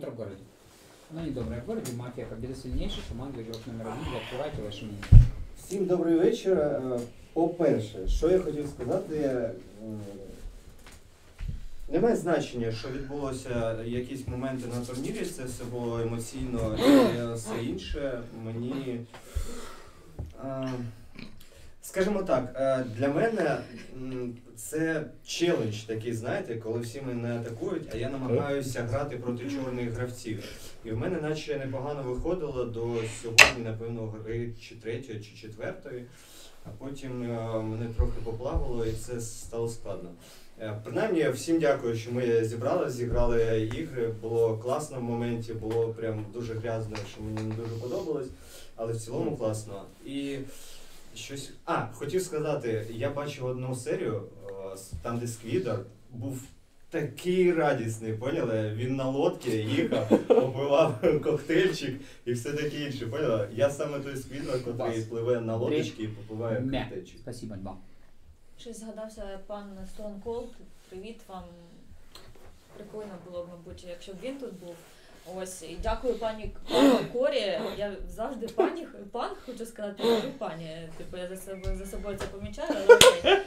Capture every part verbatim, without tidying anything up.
Завтра в городе. Она не добрая в городе, мафия победа сильнейшая, команда игрок номер один, відкривайте ваші мнення. Всім добрий вечір. По-перше, що я хотів сказати, немає значення, що відбулося якісь моменти на турнірі, це все було емоційно і все інше. Мені, скажімо так, для мене це челендж такий, знаєте, коли всі мене атакують, а я намагаюся грати проти чорних гравців. І в мене наче непогано виходило до сьогодні, напевно, гри чи третьої, чи четвертої, а потім мене трохи поплавало і це стало складно. Принаймні, всім дякую, що ми зібралися, зіграли ігри, було класно в моменті, було прям дуже грязно, що мені не дуже подобалось, але в цілому класно. І щось... А, хотів сказати, я бачив одну серію, там де Сквідер був такий радісний, поняли? Він на лодці їхав, попивав коктейльчик і все таке інше, поняли? Я саме той Сквідер, який пливе на лодочці і попиває коктейльчик. Спасибо, два. Щось згадався пан Stone Cold. Привіт вам. Прикольно було б, мабуть, якщо б він тут був. Ось, і дякую пані Корі. Я завжди пані, пан, хочу сказати, кажу пані. Типу, я за собою, за собою це помічаю, але окей.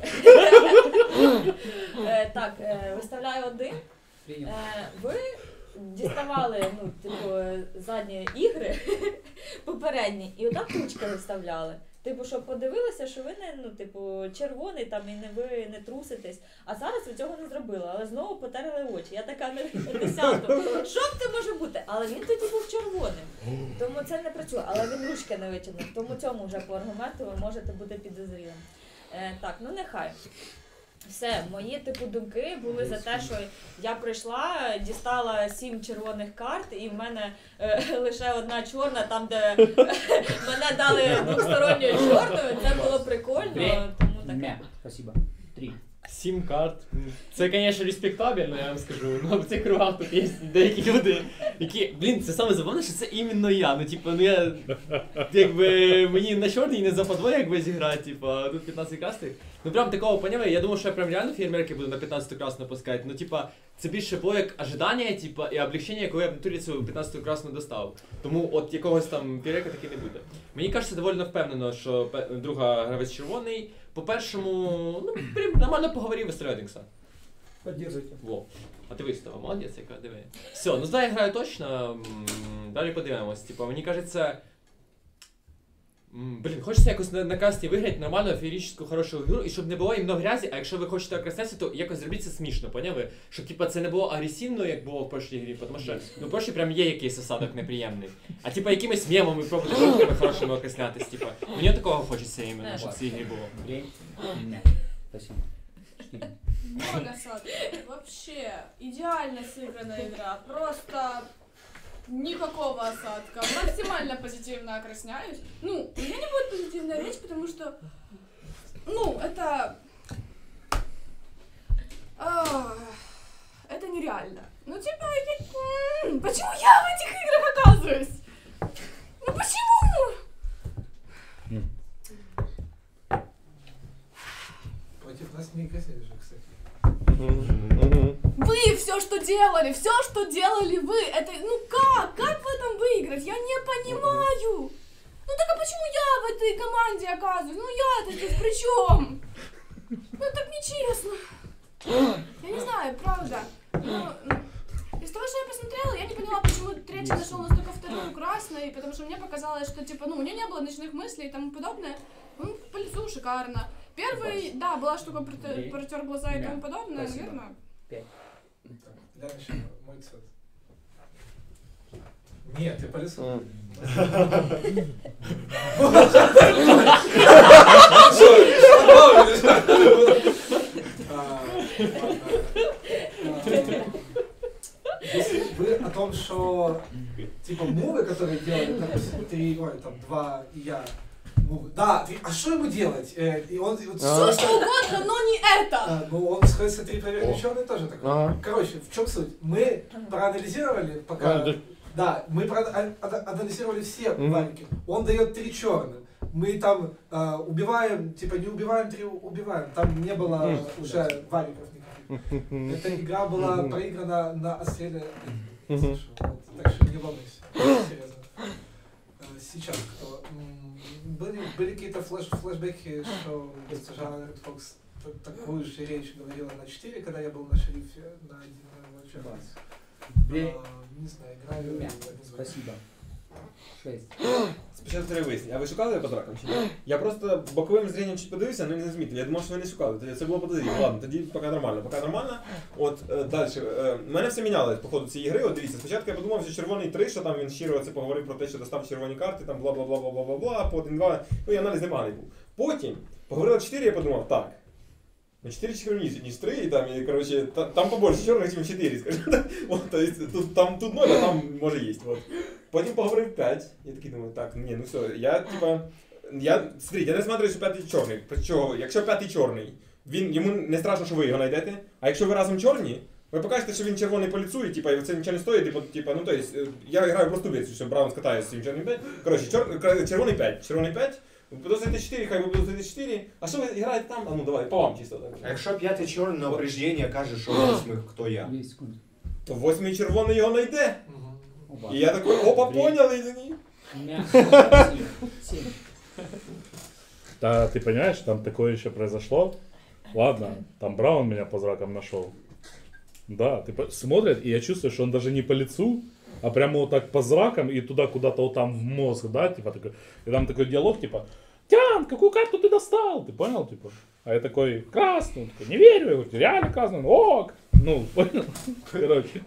Так, виставляю один. Ви діставали, ну, типу, задні ігри попередні, і отак ручки виставляли. Типу, щоб подивилися, що ви не, ну, типу, червоний там і не ви не труситесь. А зараз ви цього не зробили, але знову потерли очі. Я така на десятку. Що б це може бути? Але він тоді був червоним. Тому це не працює. Але він ручки не витягнув. Тому цьому вже по аргументу ви можете бути підозрілим. Е, так, ну нехай. Все, мої типу думки були за те, що я прийшла, дістала сім червоних карт, і в мене е, лише одна чорна, там де мене дали двосторонньою чорною, це було прикольно, тому таке. Спасибо. Три. Сім карт. Це, звісно, респектабельно, я вам скажу. Ну, в цих кругах тут є деякі люди, які... Блін, це саме забавне, що це іменно я. Ну, типу, ну я... Якби мені на чорній не западло, якби зіграти, типу, а тут п'ятнадцять красних. Ну, прям такого, поняли, я думав, що я прям реально фейерверки буду на п'ятнадцяту красну пускати. Ну, типа, це більше було як ожидання, типа, і облегчення, коли я в натурі цю п'ятнадцяту красну достав. Тому от якогось там фейерверка таки не буде. Мені кажеться, доволі впевнено, що друга гравець червоний. По-першому, ну, прям нормально поговорив із Редингса. Поддержите. Во. А ти вистава, молодець, яка, диви. Все, ну зараз я граю точно, далі подивимось. Типа, мені кажеться, блін, хочеться якось на, на касті виграти нормальну, феєрічну, хорошу гру, і щоб не було іменно грязі, а якщо ви хочете окраситися, то якось зробіть це смішно, поняли? Щоб типа це не було агресивно, як було в прошлій грі, тому що, ну, в прошлій прям є якийсь осадок неприємний. А типа якимись мемами пробувати шутками хорошими окреслятись, типа. Мені такого хочеться іменно, щоб в цій грі було. Спасибо. Много осадков. Вообще, идеально сыгранная игра. Просто никакого осадка. Максимально позитивно окрасняюсь. Ну, у меня не будет позитивная речь, потому что, ну, это... А, это нереально. Ну, типа, я... почему я в этих играх оказываюсь? Ну, почему? Против нас не косили же, кстати. Вы все, что делали, все, что делали вы, это, ну как, как в этом выиграть? Я не понимаю. Ну так а почему я в этой команде оказываюсь? Ну я-то здесь при чем? Ну так нечестно. Я не знаю, правда. Но, из того, что я посмотрела, я не поняла, почему третий нашел настолько вторую красной, потому что мне показалось, что типа, ну у меня не было ночных мыслей и тому подобное. Ну, по лицу шикарно. Первый, да, была штука, протер, протер глаза и тому подобное, наверное. Пять. Дальше мой цвет. Нет, ты по лицу. Если вы о том, что типа мувы, которые делали, допустим, три, ой, там два и я. Да, а что ему делать? Э, и он, вот, все что угодно, но не это! А, ну он сходится три проверки черный тоже такой. Ага. Короче, в чем суть? Мы проанализировали пока. А, да. Да, мы проанализировали все mm-hmm. варики. Он дает три черных. Мы там э, убиваем, типа не убиваем, три убиваем. Там не было mm-hmm. уже вариков никаких. Эта игра была mm-hmm. проиграна на отстреле Вот, так что не волнуйся. Серьезно. Э, Сейчас кто? М, Были, были какие-то флеш, флешбеки, что госпожа Ред Фокс т- такую же речь говорила на четыре, когда я был на шерифе, на один вообще раз. Дві. А, Не знаю, играю Двумя. в один звук. Спасибо. Шесть. Спочатку треба вияснити, а ви шукали по дракам чи ні? Я просто боковим зрінням чуть подивився, але не змітив. Я думав, що ви не шукали. Тоді це було подозріло. Ладно, тоді поки нормально. Поки нормально. От е, далі. Е, мене все мінялось по ходу цієї гри. От дивіться, спочатку я подумав, що червоний три, що там він щиро це поговорив про те, що достав червоні карти, там бла-бла-бла-бла-бла-бла, по один-два. Ну і аналіз немає був. Потім поговорили чотири, я подумав, так. Ну, чотири червоні, ніж три, і там, і, короче, та, там побольше чорних, ніж чотири, скажімо так. От, то есть, тут, там, тут ноль, а там може є. От. Потім поговорив п'ять. Я такий думаю, так, ні, ну все, я, типа, я, смотрите, я не смотрю, що п'ятий чорний. Причому, якщо п'ятий чорний, він, йому не страшно, що ви його знайдете, а якщо ви разом чорні, ви покажете, що він червоний по лицу, і, типа, і це нічого не стоїть, типа, типа, ну, то есть, я граю просто вірцю, що Браун скатає з цим чорним п'ять. Коротше, чор, червоний п'ять, червоний п'ять. Подозрите чотири, хай ви подозрите чотири. А що ви граєте там? А ну давай, по вам чисто. А якщо п'ятий чорний на обреждення каже, що восьмих, хто я? Две секунды. То восьмий червоний його знайде. Мгм. Оба. І я такой, опа, поняли, извини. Мя- Семь. Да, ты понимаешь, там такое еще произошло. Ладно, там Браун меня по зракам нашел. Да, ты по- смотрит, и я чувствую, что он даже не по лицу, а прямо вот так по зракам и туда куда-то вот там в мозг, да, типа такой. И там такой диалог, типа, Тян, какую карту ты достал? Ты понял, типа? А я такой, красную, он такой, не верю, я говорю, реально красную, ок. Ну, понял? Короче.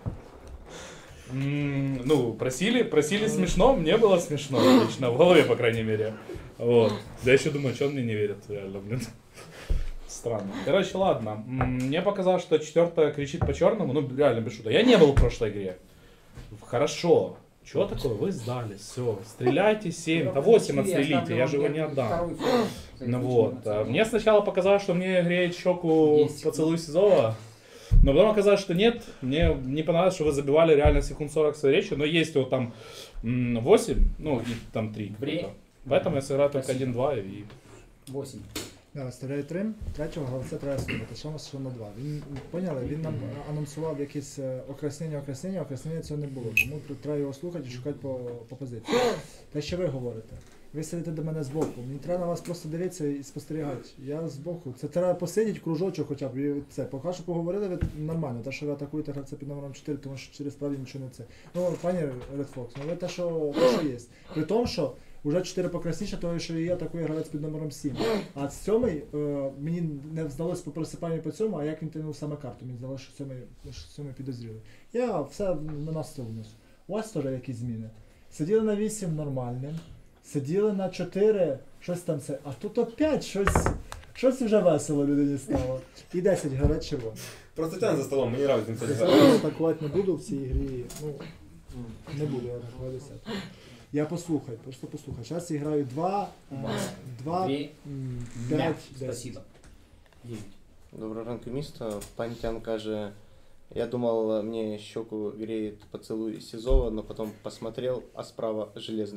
М, Ну, просили, просили смешно, мне было смешно, лично, в голове, по крайней мере. Вот. Я еще думаю, что он мне не верит, реально, блин. Странно. Короче, ладно. М, Мне показалось, что четвертая кричит по черному, ну, реально, без шуток. Я не был в прошлой игре. Хорошо. Чего такое? Вы сдали, все. Стреляйте семь, да восемь отстрелите, я же его не отдам. Второй форум. Ну вот. а Мне сначала показалось, что мне греет щеку Есть. поцелуй Сизова. Но потом оказалось, что нет. Мне не понравилось, что вы забивали реально секунд сорок своей речи. Но есть вот там м, восемь, ну и там три. Бре. Поэтому я сыграю только Спасибо. один-два и... Восемь. Да, виставляю три, третього гравця треба слухати, що у нас що на два. Він, поняли, він нам анонсував якісь е, окреслення, окреслення, окреслення цього не було. Тому тр- треба його слухати і шукати по, по позиції. Те, що ви говорите. Ви сидите до мене збоку. Мені треба на вас просто дивитися і спостерігати. Я збоку. Це треба посидіти в кружочок хоча б. І це. Поки що поговорили, ви нормально. Те, що ви атакуєте гравця під номером чотири, тому що через справді нічого не це. Ну, пані Red Fox, ну ви те, що, те, що є. При тому, що уже чотири покрасніше, того, що і атакує гравець під номером сім. А з сьомий е, мені не вдалося по просипанню по цьому, а як він тянув саме карту. Мені здалося, що сьомий, що сьомий підозрілий. Я все на нас це внесу. У вас теж якісь зміни. Сиділи на вісім нормальним, сиділи на чотири, щось там це, а тут опять щось, щось вже весело людині стало. І десять гравець червоний. Просто тян за столом, мені нравится він це Я грає. атакувати не буду в цій грі. Ну, не буду я атакувати десять. Я послухай, просто послухай. Зараз я граю два, е, два, Две. м, Мя. п'ять, десять. Спасибо. Девять. Доброго ранку, місто. Пан Тян каже, я думал, мне щеку греет поцелуй Сизова, но потом посмотрел, а справа железный.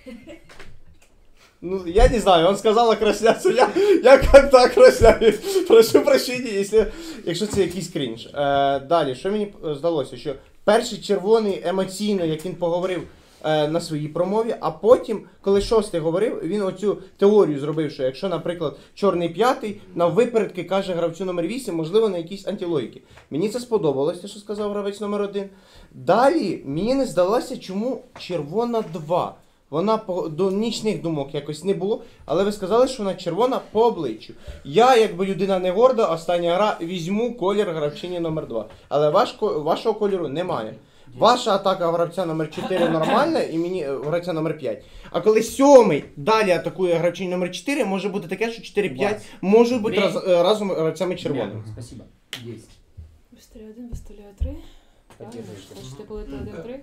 Ну, я не знаю, он сказал окрасняться, я, я как-то окрасняю. Прошу прощення, якщо, якщо це якийсь крінж. Е, далі, що мені здалося, що перший червоний емоційно, як він поговорив е, на своїй промові, а потім, коли шостий говорив, він оцю теорію зробив, що якщо, наприклад, чорний п'ятий, на випередки каже гравцю номер вісім, можливо, на якісь антилогіки. Мені це сподобалось, те, що сказав гравець номер один. Далі, мені не здалося, чому червона два. Вона по, до нічних думок якось не було, але ви сказали, що вона червона по обличчю. Я, якби людина не горда, остання гра, візьму колір гравчині номер два. Але ваш, вашого кольору немає. Ваша атака гравця номер чотири нормальна і мені гравця номер п'ять. А коли сьомий далі атакує гравчині номер чотири, може бути таке, що чотири п'ять можуть бути раз, разом гравцями червоними. Мя. Спасибо. Десять. Виставляю один, виставляю три. Поддерживаешь. Хочете полити один-три?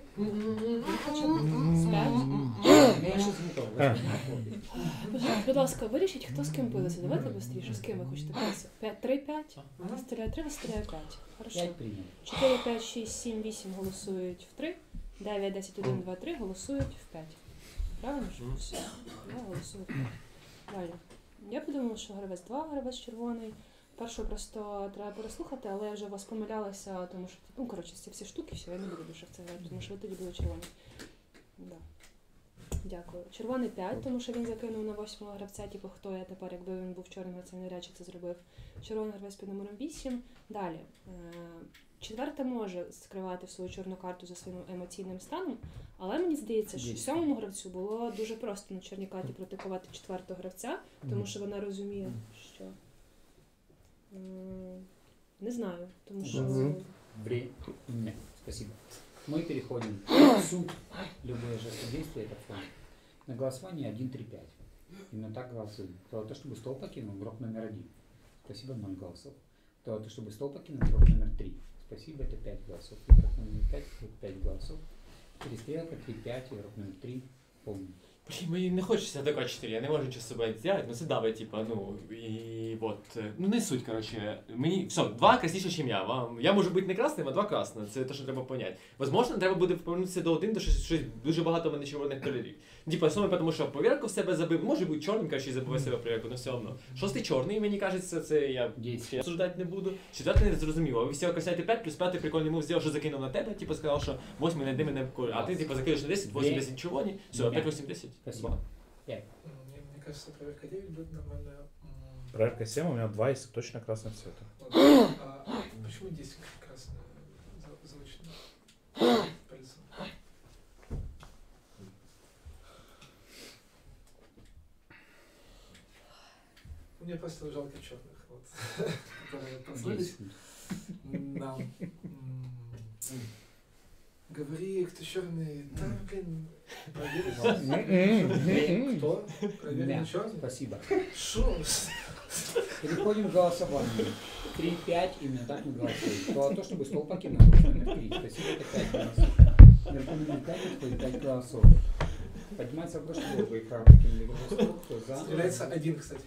Я сейчас готов. Будь ласка, вирішіть, хто з ким битися. Давайте швидше, з ким ви хочете битися. три-п'ять? Виставляю три, виставляю п'ять. Хорошо. Пять принял. чотири, п'ять, шість, сім, вісім голосують в три. дев'ять, десять, один, два, три голосують в п'ять. Правильно ж? Все. Я голосую в п'ять. Далі. Я подумала, що гравець два, гравець червоний. Першу просто треба переслухати, але я вже вас помилялася, тому що, ну, коротше, ці всі штуки, все, я не буду більше в це грати, тому що ви тоді були червоні. Да. Дякую. Червоний п'ять, тому що він закинув на восьмого гравця, типу, хто я тепер, якби він був чорним гравцем, навряд чи це зробив. Червоний гравець під номером вісім. Далі. Четверте може скривати свою чорну карту за своїм емоційним станом, але мені здається, що сьомому гравцю було дуже просто на чорній карті протикувати четвертого гравця, тому що вона розуміє, що... Не знаю, тому що... Время. Спасибо. Мы переходим к суть. Любое же действие это фон. На голосование один, три, пять. Именно так голосуем. Кто то, чтобы стол покинул, игрок номер один. Спасибо, ноль голосов. Кто то, чтобы стол покинул, игрок номер три. Спасибо, это пять голосов. Игрок номер пять, пять голосов. Перестрелка, три, пять, игрок номер три. Полный. Блін, мені не хочеться до чотири, я не можу нічого з собою зробити, ну це давить, типа, ну, і от, ну не суть, коротше, мені, все, два красніше, ніж я, вам, я можу бути не красним, а два красним, це те, що треба поняти. Возможно, треба буде повернутися до один, до щось, щось дуже багато в мене червоних кольорів. Типа, саме тому, що повірку в себе забив, може бути чорним, коротше, і забиває себе повірку, але все одно. Шостий чорний, мені кажеться, це я ще обсуждати не буду. Четвертий не зрозуміло, ви всі окресняєте п'ять, плюс п'ятий прикольний мув зробив, що закинув на тебе, типа, сказав, що восьмий найди мене, а ти, типа, закинеш на десять, восемь, десять червоні, все, п'ять, восемь, десять. Спасибо. Мне, мне кажется, проверка девять будет нормальная. Проверка семь, у меня два, если точно красного цвета. А, а почему десять красное заочно? Пальцем. Мне просто жалко черных, вот, которые послались. Да. Говори, кто черный, да, блин, проверить. Кто? Проверить черный? Спасибо. Шо? Переходим к голосованию. три, пять, именно так мы голосуем. Кто то, чтобы стол покинул, номер три. Спасибо, это пять голосов. Наверху номер пять, отходит пять голосов. Поднимается вопрос, что вы игра покинули игру стол, кто за. Стреляется один, кстати.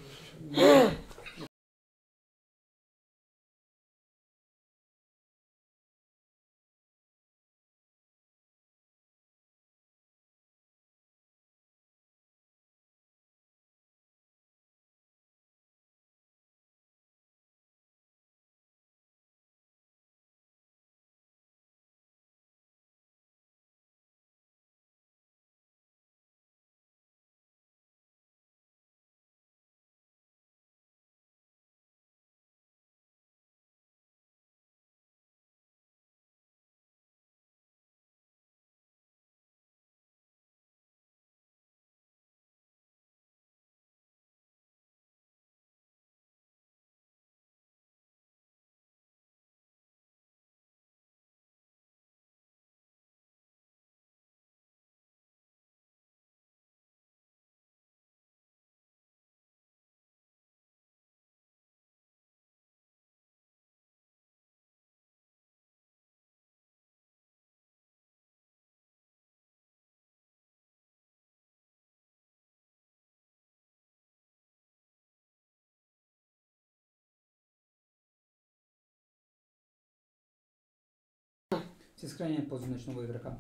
Все сохраняем позу ночного игрока.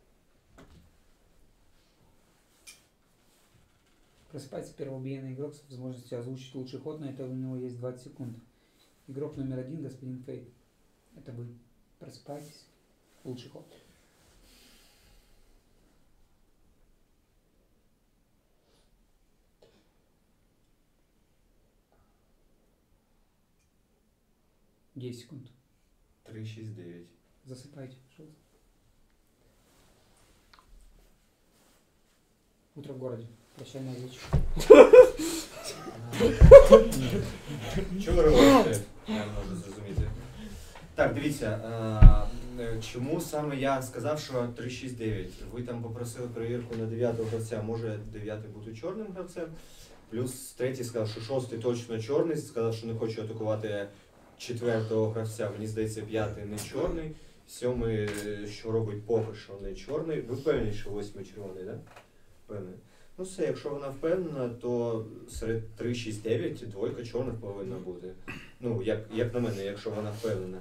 Просыпается первоубиенный игрок с возможностью озвучить лучший ход, на это у него есть двадцать секунд. Игрок номер один, господин Фейт. Это вы. Просыпайтесь. Лучший ход. десять секунд. три, шесть, девять. Засыпайте, пожалуйста. Утро в городе. Прощальная речь. Чого ви робите? Я можу зрозуміти. Так, дивіться, а, чому саме я сказав, що три, шість, дев'ять? Ви там попросили перевірку на дев'ятого гравця, може дев'ятий бути чорним гравцем. Плюс третій сказав, що шостий точно чорний, сказав, що не хочу атакувати четвертого гравця, мені здається, п'ятий не чорний. Сьомий, що робить поки що не чорний. Ви впевнені, що восьмий червоний, так? Да? Впевнений. Ну все, якщо вона впевнена, то серед три, шість, дев'ять двойка чорних повинна бути. Ну, як, як на мене, якщо вона впевнена.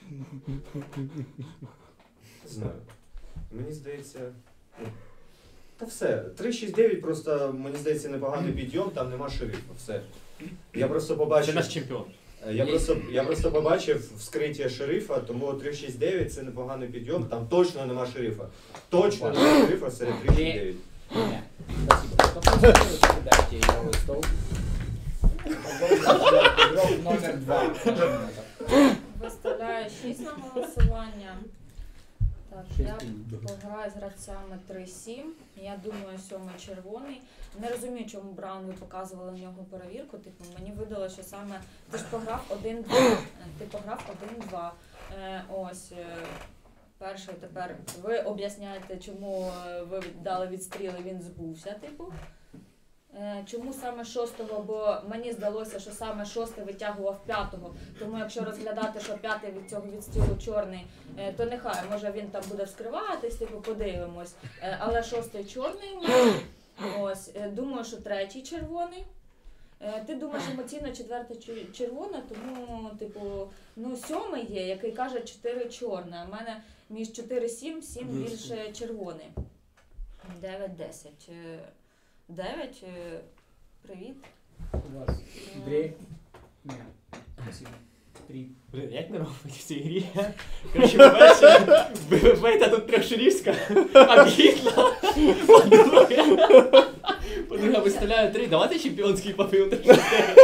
Не знаю. Мені здається, ну, Та все. три шість дев'ять просто, мені здається, непоганий підйом, там нема шерифа. Все. Я просто побачив. Це наш чемпіон. Я просто, я просто побачив вскриття шерифа, тому три шість дев'ять це непоганий підйом, там точно нема шерифа. Точно нема шерифа серед три шість дев'ять. Нет. Спасибо. Попробуйте дайте игровой стол. Игрок номер два. Виставляю шість на голосування. Так, я пограю з гравцями три сім. Я думаю, сьомий червоний. Не розумію, чому Браун ви показували в нього перевірку. Типу, мені видало, що саме ти ж пограв один-два. Ти пограв один-два. Е, ось. Е, перший тепер ви об'ясняєте, чому ви дали відстріл і він збувся, типу. Е, чому саме шостого, бо мені здалося, що саме шостий витягував п'ятого, тому якщо розглядати, що п'ятий від цього відстрілу чорний, е, то нехай, може він там буде вскриватись, типу подивимось, е, але шостий чорний, ось, е, думаю, що третій червоний. Е, ти думаєш емоційно четвертий червона, тому, типу, ну сьомий є, який каже чотири чорне, а в мене між чотири сім, сім більше червоний. дев'ять десять. дев'ять. Привіт. У вас две. Нет. Спасибо. Три. Блін, як не робить в цій грі? Короче, по-перше, бейта тут трьохшерівська, об'їхала. По-друге, по-друге, виставляю три. Давайте чемпіонський попив. Три.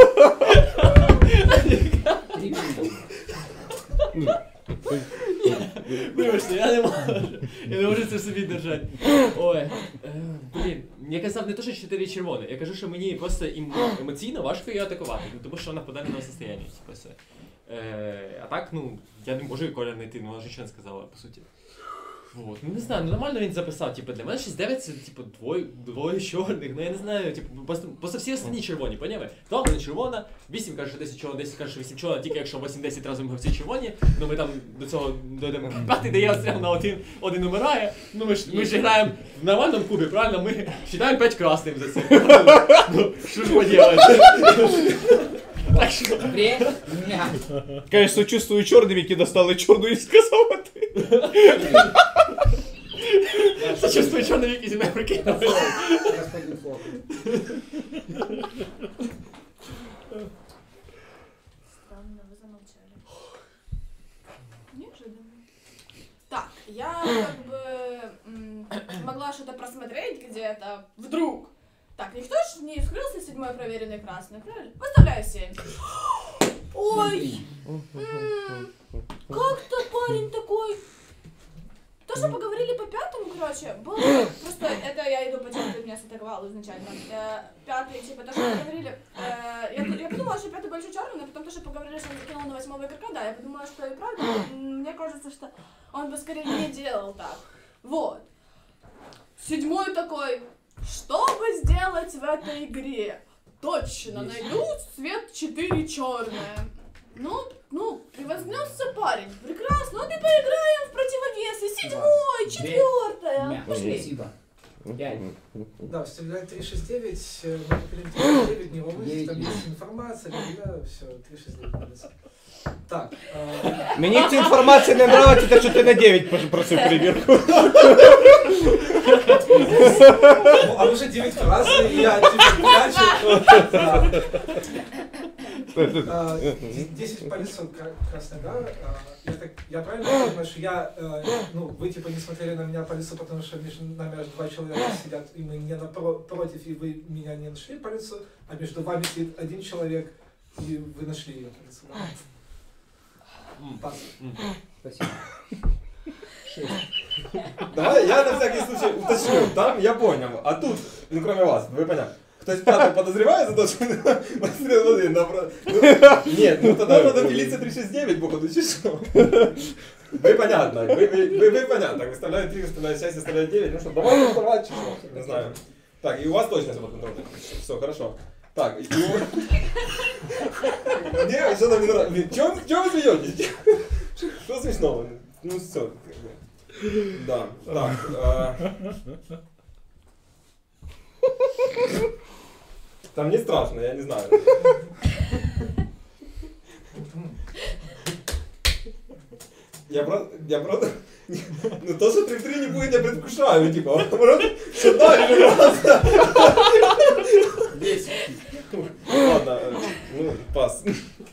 Вибачте, я не можу. Я не можу це в собі держати. Ой, е, блін, я казав не то, що чотири червоні. Я кажу, що мені просто емоційно важко її атакувати, тому що вона в подальному состоянні. Типу, е, а так, ну, я не можу Коля знайти, ну, вона ж нічого не сказала, по суті. Вот. Ну не знаю, ну нормально він записав, типу, для мене шість дев'ять це типу двоє, двоє чорних, ну я не знаю, типу, просто, просто всі останні червоні, поняли? Два мене червона, вісім каже, що десять червона, десять каже, що вісім червона, тільки якщо вісім десять разом гравці червоні, ну ми там до цього дійдемо. П'ятий дає остріл на один, один умирає, ну ми ж, ми ж граємо в нормальному клубі, правильно? Ми вважаємо п'ять красним за це. Ну, що ж поділати? Так що... Время. Конечно, чувствую чорним, які достали чорну і сказав, а ти. Сочувствую чорним, які зі мною прикинули. Господин Флок. Странно, вы замолчали. Неожиданно. Так, я как бы м, могла что-то просмотреть где-то вдруг. Так, никто ж не вскрылся седьмой проверенный красный, правильно? Выставляю семь. Ой, м, как-то парень такой. То, что поговорили по пятому, короче, было... Просто это я иду по тему, ты меня сатаговал изначально. Э, пятый, типа, то, что поговорили... Э, я, я подумала, что пятый больше черный, но потом то, что поговорили, что он закинул на восьмого игрока, да, я подумала, что и правда. Мне кажется, что он бы скорее не делал так. Вот. Седьмой такой... Что бы сделать в этой игре? Точно, найду цвет четыре черное. Ну, ну, превознесся парень. Прекрасно, вот и поиграем в противовесы. Седьмой, четвертое. Пошли. Спасибо. Пять. Да, вставляй три шесть девять, мы купили три шесть девять, не волнуйтесь, там есть информация, да, все, три шесть девять. Так. А... Мені ця інформація не нравиться, те, що ти на дев'ять просив перевірку. Ну, а уже девять раз, и я типа прячу. Да. десять по лицу Краснодар. Я, так, я правильно понимаю, что я, ну, вы типа не смотрели на меня по лицу, потому что между нами аж два человека сидят, и мы не напротив, и вы меня не нашли по лицу, а между вами сидит один человек, и вы нашли ее по лицу. Пас. Спасибо. Шесть. Давай я на всякий случай уточню. Там я понял, а тут, ну кроме вас, вы поняли. Хтось пятый подозревает за то, что посмотрел один напротив. Нет, ну тогда надо пилиться три шесть девять, походу, чи що? Вы понятно, вы, вы, вы, вы понятно. Выставляют три, выставляют шесть, выставляют девять. Ну что, давай выставлять, чи що? Не знаю. Так, и у вас точно все под контролем. Все, хорошо. Так, и у... Не, что там не нравится? Чего, чего вы смеетесь? Что смешного? Ну все, как бы. Да, так. А... Там не страшно, я не знаю. Я просто, я просто, ну то, что три в три не будет, я предвкушаю, типа, наоборот, что дальше просто. десять. Ладно, ну, пас.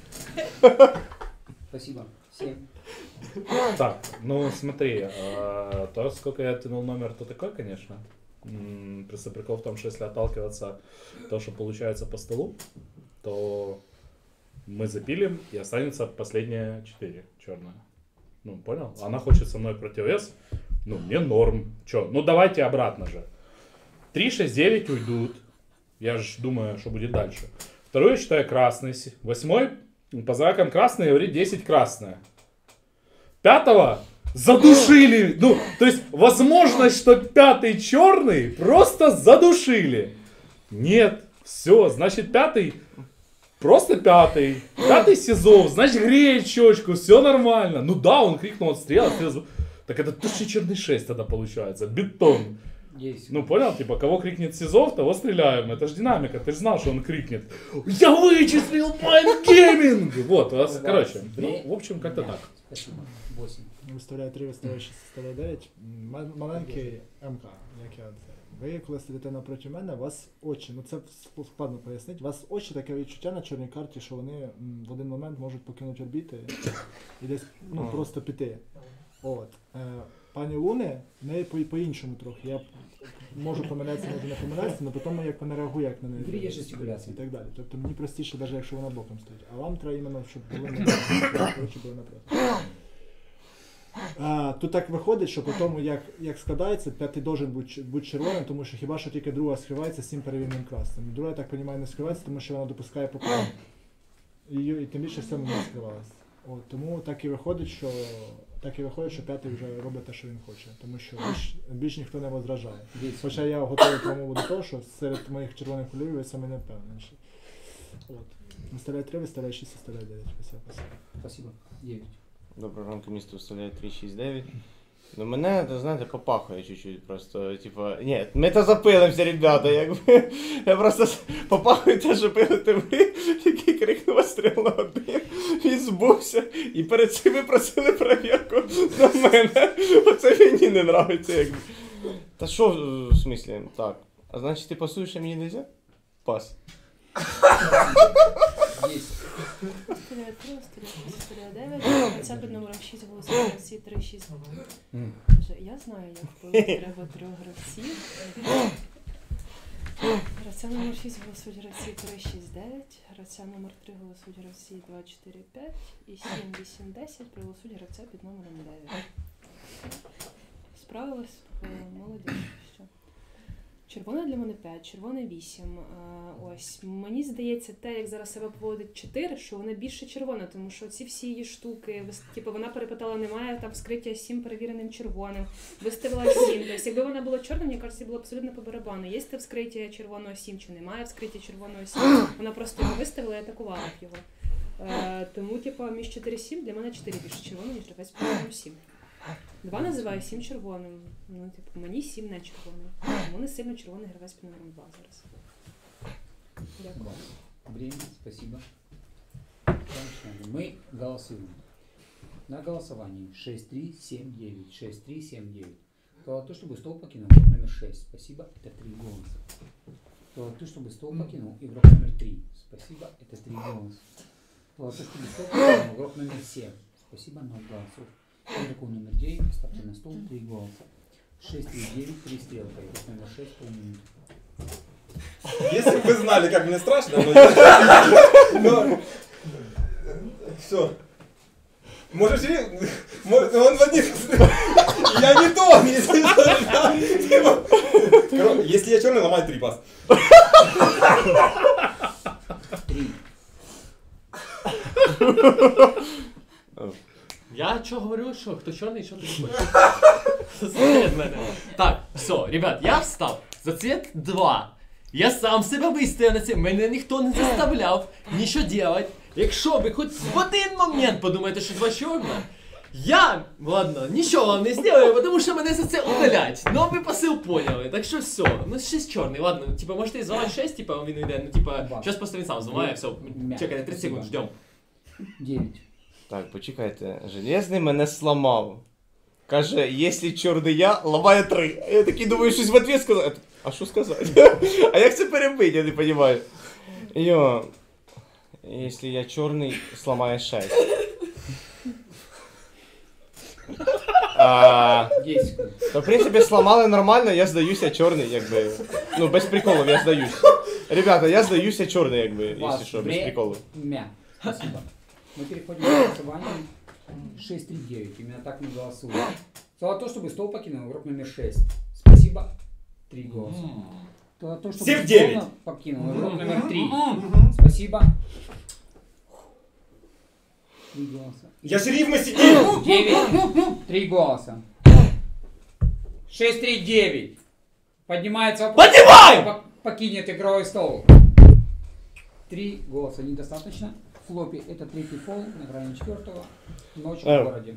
Спасибо. семь. Так, ну смотри, э, то, сколько я тянул номер, то такой, конечно. М, Просто прикол в том, что если отталкиваться то, что получается по столу, то мы запилим и останется последние четыре черная. Ну, понял? Она хочет со мной противовес. Ну, мне норм. Че? Ну, давайте обратно же. три, шесть, девять уйдут. Я же думаю, что будет дальше. Второй я считаю красный. Восьмой по знакам красный говорит десять красная. Пятого задушили. Ну, то есть, возможность, что пятый черный просто задушили. Нет. Все, значит, пятый просто пятый. Пятый Сизов, значит, греет щечку, все нормально. Ну да, он крикнул отстрел, отстрел. Так это точно черный шесть тогда получается. Бетон. Есть. Ну понял, типа, кого крикнет Сизов, того стреляем. Это же динамика, ты же знал, что он крикнет. Я вычислил майндгейминг! Вот, у вас, короче, ну, в общем, как-то так. Спасибо. восемь. Виставляю три, виставляю шість, виставляю дев'ять. М- Маленький МК, як я це. Ви коли сидите напроти мене, у вас очі, ну це складно пояснити, у вас очі таке відчуття на чорній карті, що вони м, в один момент можуть покинути орбіти і десь ну, просто піти. От. Е, пані Луни, в неї по- по-іншому трохи. Я можу помилятися, можу не помилятися, але потім як вона реагує, як на неї. Внутрі є дивиться жестикуляція. І так далі. Тобто мені простіше, навіть якщо вона боком стоїть. А вам треба іменно, щоб були на очі були напроти. А, тут так виходить, що по тому, як, як складається, п'ятий должен бути, бути червоним, тому що хіба що тільки друга скривається з цим перевірним красним. Друга, я так розумію, не скривається, тому що вона допускає поклон. І, і тим більше все не скривалося. От, тому так і виходить, що так і виходить, що п'ятий вже робить те, що він хоче. Тому що більш, більш ніхто не возражає. Хоча я готовий промову до того, що серед моїх червоних кольорів я саме не впевнений. От. Виставляю три, виставляю шість, виставляю дев'ять. Спасибо, спасибо. Спасибо. дев'ять. Доброго ранку, місто виставляє три шість дев'ять. Ну мене, знаєте, попахує чуть-чуть просто, типа, ні, ми то запилимося, ребята, якби, я просто попахую те, що пилите ви, який крикнув «Остріл на один», він збувся, і перед цим ви просили перевірку на мене, оце мені не нравиться, якби. Та що, в смислі, так, а значить ти пасуєш, а мені не можна? Пас. Стріляє три, стріляє дев'ять, гравця під номером шість голосує всі три шість. Я знаю, як було треба трьох гравців. Гравця номер шість голосують гравці три шість дев'ять, гравця номер три голосують гравці два чотири п'ять і сім вісім десять проголосують гравця під номером дев'ять. Справилась, молодець. Що? Червоне для мене п'ять, червоне вісім. Ось, мені здається, те, як зараз себе поводить чотири, що вона більше червона, тому що ці всі її штуки, типу, вона перепитала, немає там вскриття сім перевіреним червоним, виставила сім. Тобто, якби вона була чорна, мені кажеться, було абсолютно по барабану. Є те вскриття червоного сім, чи немає вскриття червоного сім. Вона просто його виставила і атакувала б його. Е, тому, типу, між чотири сім для мене чотири більше червоно, ніж гравець по номеру сім. Два називаю сім червоним. Ну, типу, мені сім не червоний. Тому не сильно червоний гравець під номером два зараз. Дякую. Время, спасибо. Дальше мы голосуем. На голосовании шесть три семь девять, шесть три семь девять. Кто за то, чтобы стол покинул игрок номер шесть, спасибо, это три голоса. Кто за то, чтобы стол покинул игрок номер три, спасибо, это три голоса. Кто за то, чтобы стол покинул игрок номер семь, спасибо, ноль голосов. Игроку номер девять поставьте на стол три голоса. шесть три девять, три стрелка, игрок номер шесть, полминуты. Если бы вы знали, как мне страшно, но я... но... Все. Можете... Может, он в один... Я не то, если что. Если я черный, ломай три пас. Три. Я що говорю, що хто чорний, що ти хочеш. Слухай мене. Так, все, ребят, я встав. За цвет два. Я сам себе виставив на це. Мене ніхто не заставляв нічого делать. Якщо ви хоч в один момент подумаєте, що два чорна, я, ладно, нічого вам не зроблю, тому що мене за це удалять. Ну, ви посил поняли. Так що все. Ну, шість чорний, ладно. Типа, можете зламати шесть, типа, він йде. Ну, типа, зараз просто він сам зламає, все. Чекайте, тридцять секунд, ждем. девять. Так, почекайте. Железний мене сломав. Каже, якщо чорний я, ламає три. А я такий думаю, щось в ответ сказати. А що сказати? А як це перебити, я не розумію. Йо. Якщо я чорний, сломає шесть. А, то в принципі сломали нормально, я здаюся чорний, якби. Ну, без приколів, я здаюсь. Ребята, я здаюся чорний, якби, якщо що, без приколів. Мя. Спасибо. Мы переходим к голосованию шесть три девять. Именно так мы голосуем. За то, чтобы стол покинул игрок номер шесть. Спасибо. Три голоса. За то, чтобы стол покинул игрок номер три. Спасибо. Три голоса. Я шериф Масидин! девять. Три голоса. шесть три девять. Поднимается вопрос. Поднимай! Покинет игровой стол. Три голоса недостаточно. Флоппи это третий фол на грани четвертого. Ночь в городе.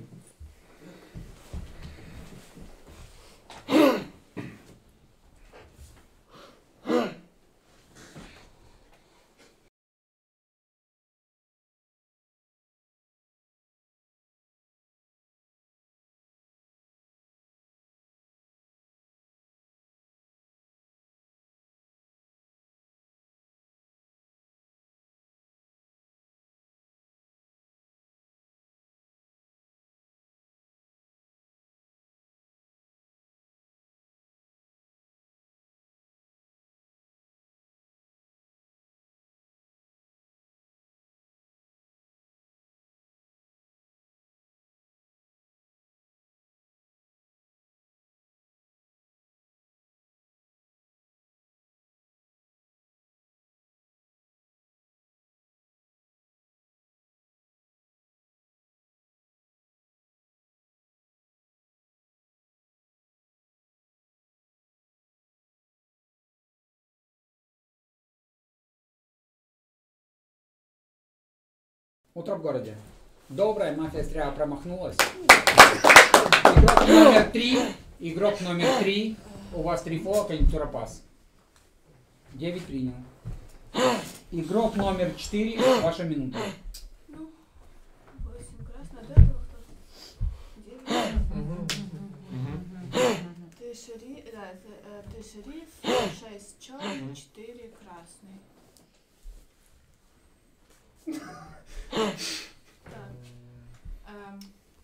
Утро в городе. Добрая мафия стрела промахнулась. Игрок номер три. Игрок номер три. У вас три фола, конъюнктура пас. девять принял. Игрок номер четыре. Ваша минута. Ну, восемь красный, да, было кто-то? девять. Ты шериф, да, ты, э, ты шериф, шесть черный, четыре красный. Так. Эм.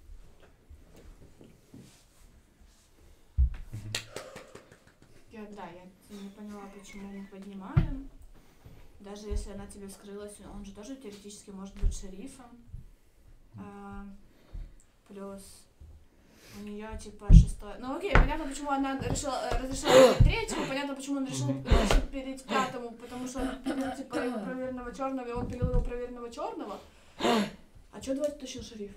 Я, да, я не поняла, почему мы поднимаем. Даже если она тебе вскрылась, он же тоже теоретически может быть шерифом. А, плюс у нее типа шестой. Ну окей, понятно, почему она решила, разрешила третьему, понятно, почему он решил, решил перейти пятому, потому что он пилил типа его проверенного черного, и он пилил его проверенного черного. А что двадцать тащил шериф?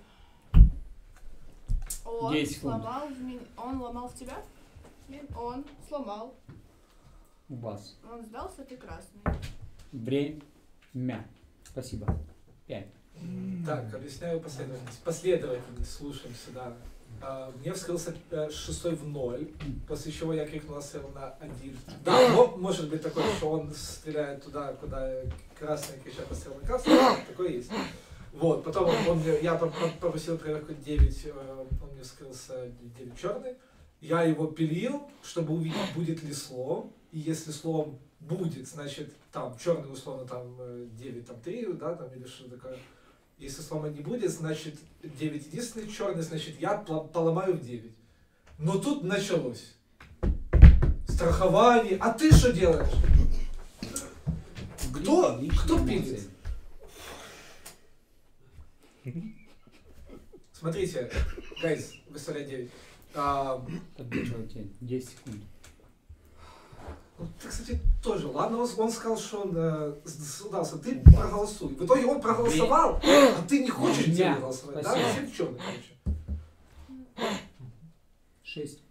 Он сломал в меня. Он ломал в тебя? Он сломал. У вас. Он сдался, ты красный. Время. Спасибо. Пять. Так, объясняю последовательность. Последовательность, слушаем сюда. Uh, мне вскрылся uh, шестой в ноль, после чего я крикнул стрел на один. Да, но может быть такое, что он стреляет туда, куда красный кричат пострел на красный, такое есть. Вот, потом он, он, я попросил проверку девять, uh, он мне вскрылся девять черный. Я его пилил, чтобы увидеть, будет ли слом, и если слом будет, значит, там, черный условно там девять, там три, да, там, или что такое. Если слома не будет, значит девять единственный черный, значит я поломаю в девять. Но тут началось. Страхование. А ты что делаешь? Кто? Кто пилит? Смотрите, гайз, выставляй девять. Поддерживайте десять секунд. Ты, кстати, тоже. Ладно, он, он сказал, что он э, сдался. Ты проголосуй. В итоге он проголосовал, а ты не хочешь делать голосовать. Да? Всем черный, короче. Шесть.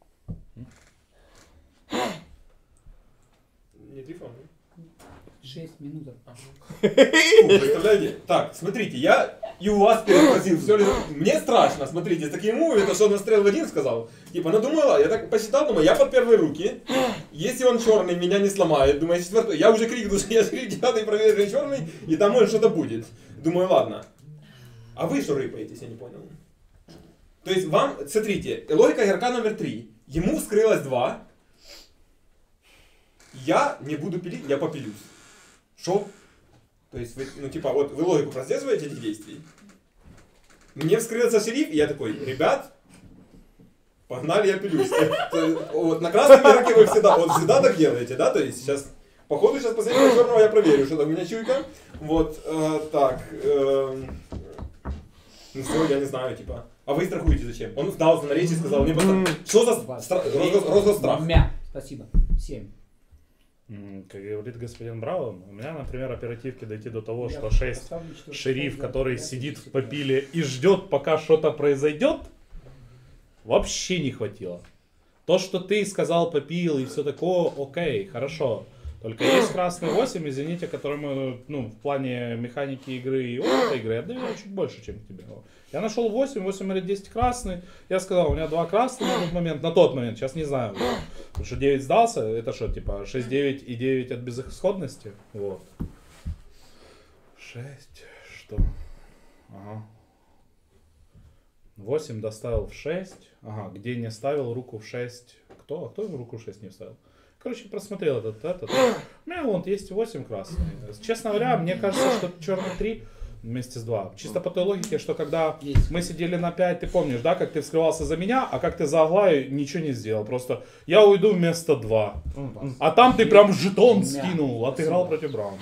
Не телефон. Шесть минут. Представляете? Так, смотрите, я и у вас переспросил, все ли... Мне страшно, смотрите, с таким мувом, это что он настрел в один сказал. Типа, ну думала, я так посчитал, думаю, я под первые руки. Если он черный, меня не сломает. Думаю, четвертый, я уже крикнул, что я девятый проверенный черный, и там может что-то будет. Думаю, ладно. А вы что рыпаетесь, я не понял. То есть вам, смотрите, логика игрока номер три. Ему вскрылось два. Я не буду пилить, я попилюсь. Шо? То есть вы, ну типа, вот вы логику прослеживаете этих действий. Мне вскрылся шериф, и я такой, ребят, погнали, я пилюсь. Вот на красном игроке вы всегда, вот всегда так делаете, да? То есть сейчас, походу сейчас последнего черного я проверю, что там у меня чуйка. Вот, э, так. Э, ну все, я не знаю, типа. А вы страхуете зачем? Он сдался на речи и сказал, мне просто, что за стра- розгон страх? Мя. Спасибо. Семь. Как говорит господин Браун, у меня, например, оперативки дойти до того, Я что шесть поставлю, что шериф, шесть, который да, сидит пять, в попиле и ждет, пока что-то произойдет, вообще не хватило. То, что ты сказал попил и все такое, окей, хорошо. Только есть красный восемь, извините, которому, ну, в плане механики игры и опыта игры я доверяю чуть больше, чем тебе. Я нашел восемь, восемь или десять красный. Я сказал, у меня два красных на тот момент, на тот момент, сейчас не знаю. Потому что девять сдался, это что, типа шесть девять и девять от безысходности? Вот. шесть, что? Ага. восемь доставил в шесть. Ага, где не ставил руку в шесть. Кто? А кто ему руку в шесть не вставил? Короче, просмотрел этот, этот. У меня вон есть восемь красный. Честно говоря, мне кажется, что черный три вместе с два. Чисто по той логике, что когда есть. Мы сидели на пять, ты помнишь, да, как ты вскрывался за меня, а как ты за Аглаю ничего не сделал. Просто я уйду вместо два. А там ты прям жетон скинул, отыграл против Брауна.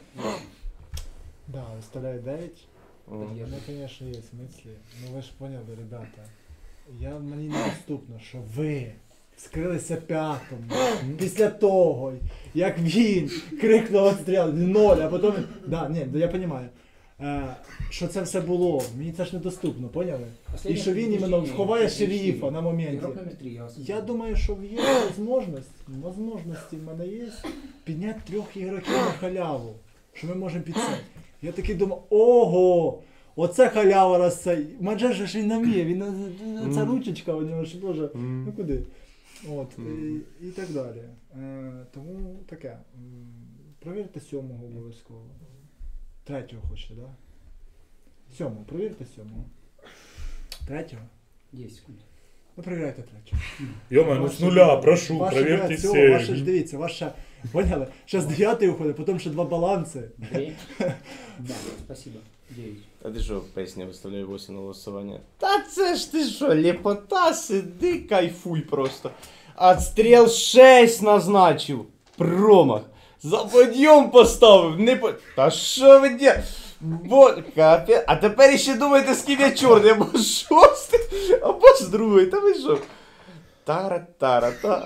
Да, выставляю девять. У меня, конечно, есть мысли. Ну ви ж поняли, ребята. Я, мені недоступно, що ви скрилися п'ятому, після того, як він крикнув «Отстріл», ноль, а потім... Да, ні, я розумію. Е, що це все було, мені це ж недоступно, поняли? І що він іменно ховає шерифа на моменті. Я думаю, що є можливість, можливості в мене є, підняти трьох ігроків на халяву, що ми можемо під це. Я такий думав, ого, оце халява раз цей, Маджер же ж він не вміє, він, ця ручечка у нього ж боже, ну куди? От, і, і так далі. Е, тому таке, провірте сьомого обов'язково. Третього хочете, да? Сьомого, провірте сьомого. Третього? десять секунд. Ну, провіряйте третього. Йома, ну з нуля, прошу, провірте сім. Ваше ж дивіться, ваше, поняли? Ще з дев'ятий уходить, потім ще два баланси. Да, спасибо. девять. А ти що, песня виставляє восемь на голосування? Та це ж ти що, лепота, сиди, кайфуй просто. Отстріл шесть назначив. Промах. За подйом поставив, не по... Та що ви дє... Бо... Капе... А тепер ще думаєте, з ким я чорний, або шостий, або з другої, та ви що? Тара-тара-та...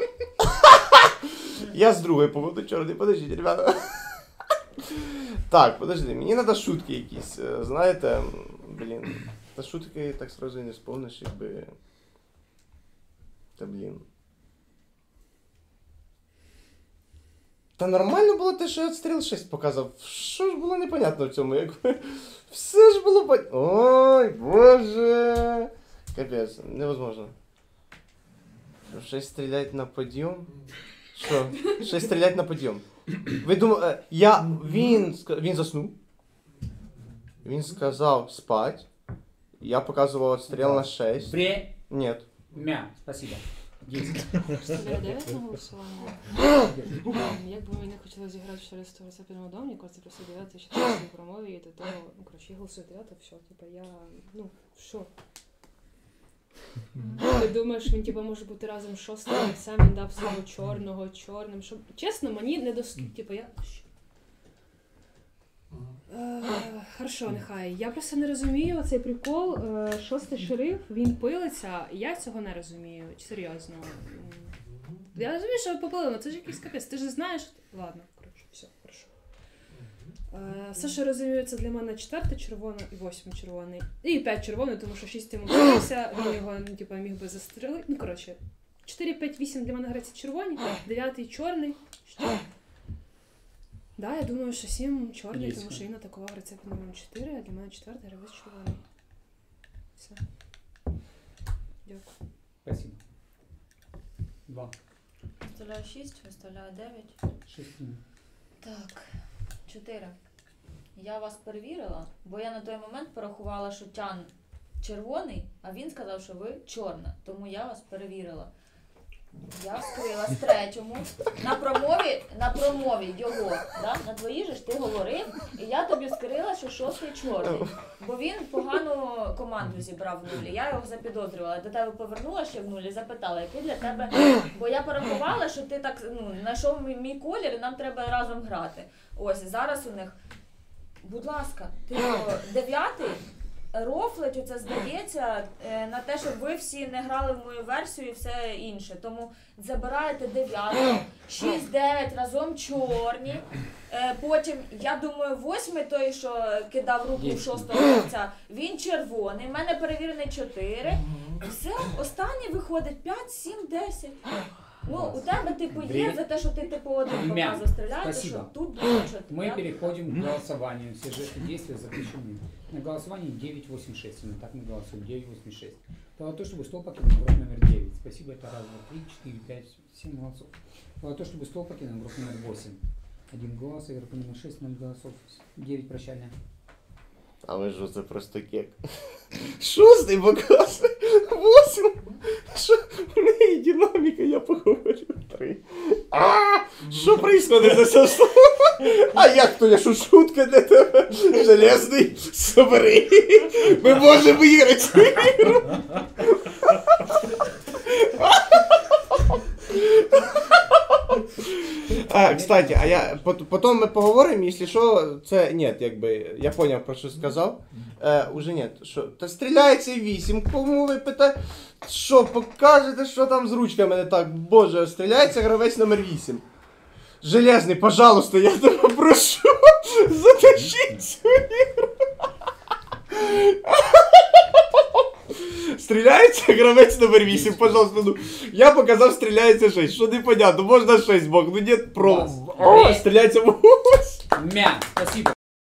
Я з другої поводу чорний, подождіть, ребята. Так, подожди, мені треба шутки якісь, знаєте, блін, та шутки так сразу і не вспомниш, якби... Та блін. Та нормально було те, що я отстріл шесть показав. Що ж було непонятно в цьому, якби... Все ж було понятно. Ой, боже. Капець, невозможно. шесть стрілять на подйом? Що? шесть стрілять на подйом. Ви думали, я... Він... Він заснув. Він сказав спать. Я показував отстріл на шесть. Бре... Нет. Мя, спасибо. десять. Вставляю дев'ять на голосування. Як би мені хотілося зіграти в чотириста рецептивному домі, це просто дев'ятий ще в промові, і до того, ну, коротше, я голосую дев'ятий, все, типа, я, ну, що? Ти думаєш, він, типа, може бути разом з шостим гравцем, він дав свого чорного, чорним, щоб, чесно, мені не доступно, типа, я... Uh, хорошо, нехай. Я просто не розумію цей прикол. Uh, шостий шериф, він пилиться, я цього не розумію. Серйозно. Я розумію, що ви попили, але це ж якийсь капець. Ти ж знаєш. Ладно, коротше, все, хорошо. Uh, все, що розумію, це для мене четвертий червоний і восьмий червоний. І п'ять червоний, тому що шість йому пилився, він його, ну, типу, міг би застрелити. Ну, коротше, чотири, п'ять, вісім для мене грається червоні, дев'ятий чорний. Що? Да, я думаю, що сім чорний, тому що він атакував рецепт номер чотири, а для мене четвертий гравець червоний. Все. Дякую. Спасибо. Два. Виставляю шість, виставляю дев'ять. шесть. Так, чотири. я вас перевірила, бо я на той момент порахувала, що Тян червоний, а він сказав, що ви чорна, тому я вас перевірила. Я вскрила з третьому, на промові, на промові його, да? На твоїй же ж ти говорив, і я тобі вскрила, що шостий чорний. Бо він погану команду зібрав в нулі, я його запідозрювала. До тебе повернула ще в нулі, запитала, який для тебе... Бо я порахувала, що ти так, ну, знайшов мій, мій колір, і нам треба разом грати. Ось, зараз у них, будь ласка, ти дев'ятий, рофлить, оце здається, на те, щоб ви всі не грали в мою версію і все інше. Тому забираєте дев'яту, шість дев'ять разом чорні. Потім, я думаю, восьмий той, що кидав руку в шостого гравця, він червоний, в мене перевірений чотири. Все, останній виходить п'ять, сім, десять. Ну, у тебе, типу, є за те, що ти, типу, один показу стріляєш, що тут дуже чотири. Мы переходим к голосованию. Все жесты действия запрещены. На голосовании девять восемь шесть. Именно так мы голосуем. девять восемь шесть. То, чтобы стол покинул игрок номер девять. Спасибо, это раз, два, три, четыре, пять, семь голосов. То, чтобы стол покинул игрок номер восемь. Один голос, игрок номер шесть, ноль голосов. девять прощальная. А ви ж це просто кек. Шостий показує. Восім. Що? У неї динаміка, я поговорю. Три. А, що происходит за все слово? А як то, я що шутка для тебе? Железний, собери. Ми можемо виграти цю ігру. А, кстати, а я потом ми поговоримо, якщо що, це ні, якби я поняв, про що сказав. Е, уже ні, що та стріляється вісім, кому ви питаєте, що покажете, що там з ручками не так, боже, стріляється гравець номер вісім. Железний, пожалуйста, я тебе прошу, затащіть цю ігру. Стріляється гравець номер вісім, пожалуйста, ну, я показав, стріляється шість, що непонятно, можна шість бок, ну нет, про, о, стріляється восемь. Мя, спасибо.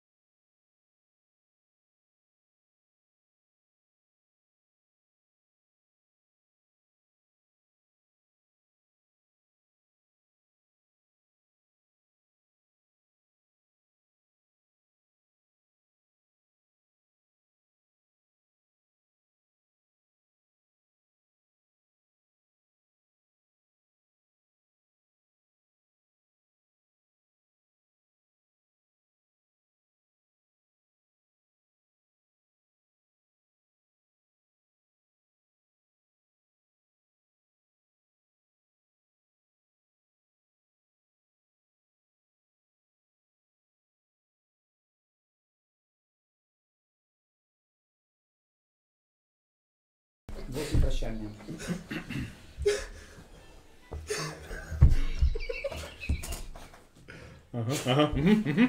восемь прощальная. Ага, ага. Угу, угу.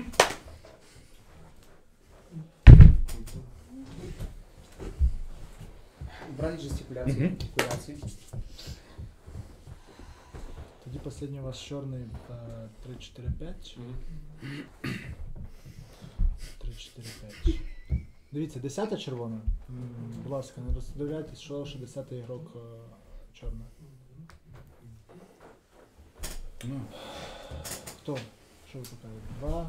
Брали жестикуляцию, Мгм. жестикуляции. Тоді останній у вас чорний е, три чотири п'ять. три чотири п'ять. Дивіться, десята червона. М, Будь ласка, не роздивляйтесь, що що десятий ігрок е, чорна. Ну. Хто? Що ви показуєте? Два.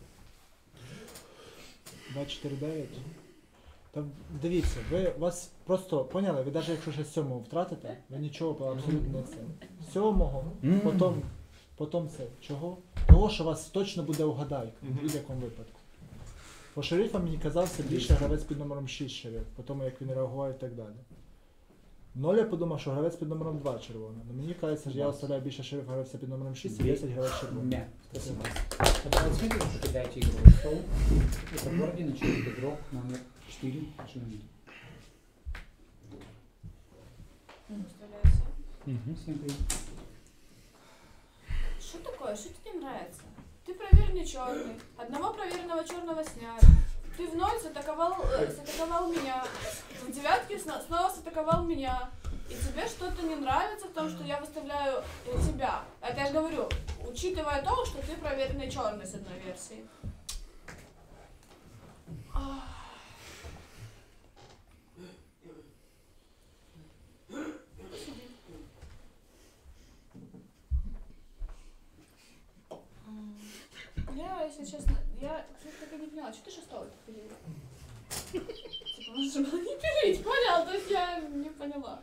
Два, чотири, дев'ять. Та дивіться, ви вас просто поняли, ви навіть якщо ще сьомого втратите, ви нічого абсолютно не це. Сьомого, Мгм. потім, потім це. Чого? Того, що вас точно буде угадайка в будь-якому випадку. По шерифам мені казався більше гравець під номером шість шериф, по тому як він реагував і так далі. Ноль я подумав, що гравець під номером два червона. Но мені кажеться, що я оставляю більше шериф гравця під номером шість і десять гравець червоний. Мя, спасибо. Когда вы смотрите, что кидаете игру в стол, это в городе начинает игрок номер четыре. Угу. Всем привет. Что такое? Что тебе не нравится? Ты проверенный черный. Одного проверенного черного сняли. Ты в ноль сатаковал, э, сатаковал меня. В девятке сно- снова сатаковал меня. И тебе что-то не нравится в том, что я выставляю э, тебя. Это я же говорю, учитывая то, что ты проверенный черный с одной версии. Ах. Я, если честно, я так и не поняла, что ты шестого пилил? Типа, можно было не пилить, понял? То есть я не поняла.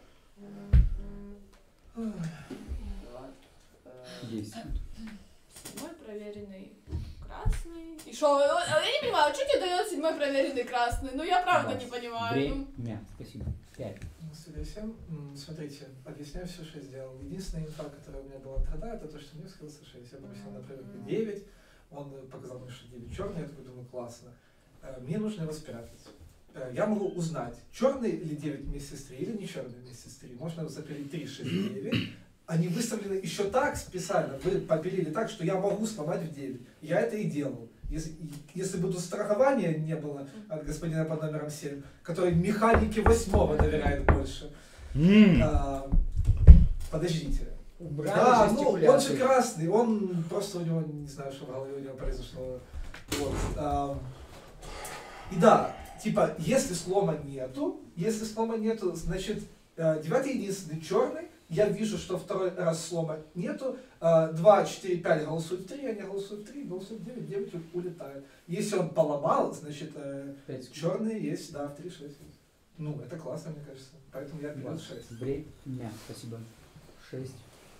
Есть. Седьмой проверенный красный. И что? Я не понимаю, что тебе дает седьмой проверенный красный? Ну я правда не понимаю. Время. Спасибо. Пять. Ну, судя всем, смотрите, объясняю все, что я сделал. Единственная инфа, которая у меня была тогда, это то, что мне вскрылся шесть. Я бросил на проверку девять, он показал мне, что девять черный, я такой думаю, классно. Мне нужно его спрятать. Я могу узнать, черный ли девять вместе с три или не черный вместе с три. Можно запилить три, шесть, девять. Они выставлены еще так специально, вы попилили так, что я могу сломать в девять. Я это и делал. Если, если бы тут страхования не было от господина под номером семь, который механике восьмого доверяет больше. Mm. А, подождите. Убрали да, ну он же красный, он просто у него, не знаю, что в голове у него произошло. Вот. А, и да, типа, если слома нету, если слома нету, значит, девятый единственный черный. Я вижу, что второй раз слома нету. два, четыре, пять голосуют три, они голосуют три, голосуют девять, девять улетает. Если он поломал, значит черные есть, да, в три шесть. Ну, это классно, мне кажется. Поэтому я беру шесть. Время. Спасибо. шесть.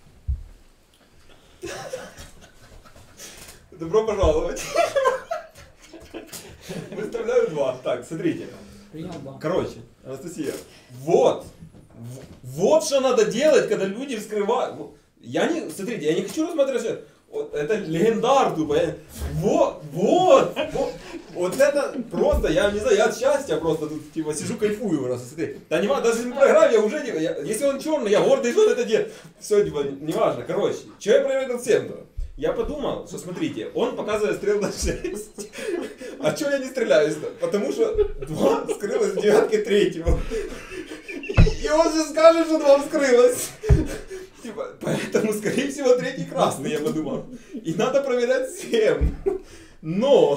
Добро пожаловать. Выставляю два. Так, смотрите. Принял два. Короче, Анастасия, вот. Вот что надо делать, когда люди вскрывают. Я не, смотрите, я не хочу рассматривать, вот, это легендар тупо. Вот, вот, вот, вот это просто, я не знаю, я от счастья просто тут типа сижу, кайфую просто, смотри. Да не важно, даже в программе я уже не, я, если он черный, я гордый, что он это делает. Все, типа, не важно. Короче, что я проверил всем-то? Я подумал, что смотрите, он показывает стрел на шесть. А что я не стреляюсь-то? Потому что два скрылось в девятке третьего. И он же скажет, что два вскрылось. Типа, поэтому, скорее всего, третий красный, я подумал. И надо проверять семь. Но...